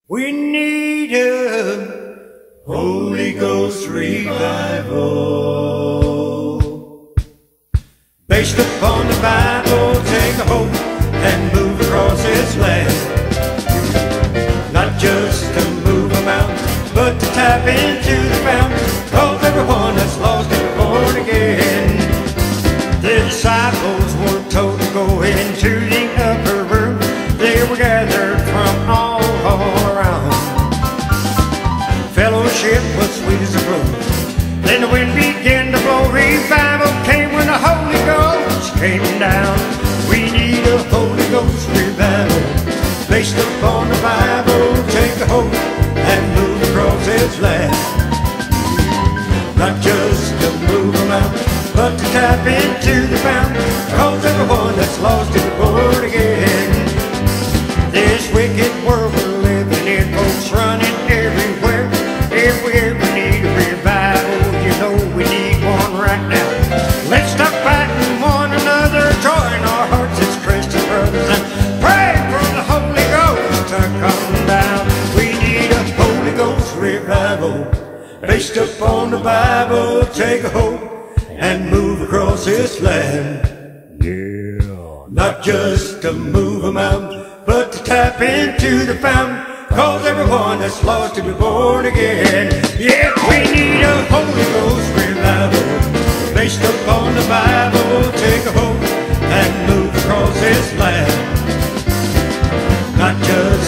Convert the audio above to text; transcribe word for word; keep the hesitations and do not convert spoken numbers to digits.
We need a Holy Ghost revival, based upon the Bible. Take a hope and move across this land, not just to move a mountain, but to tap into the fountain. Cause everyone that's lost is born again. The disciples were told to go into the upper room. They were gathered from all around. Fellowship was sweet as a brook. Then the wind began to blow. Revival came when the Holy Ghost came down. We need a Holy Ghost revival, based upon the Bible. Take a hope and move across this land, not just to move a mountain, but to tap into the fountain. Cause everyone that's lost is born again. This wicked world we're living in, folks running everywhere. If we ever need a revival, you know we need one right now. Let's stop fighting one another, join our hearts as Christian brothers, and pray for the Holy Ghost to come down. We need a Holy Ghost revival, based upon the Bible. Take a hope and move across this land, yeah, not just to move a mountain, but to tap into the fountain. Cause everyone that's lost to be born again. Yeah, we need a Holy Ghost revival, based upon the Bible. Take a hope and move across this land, not just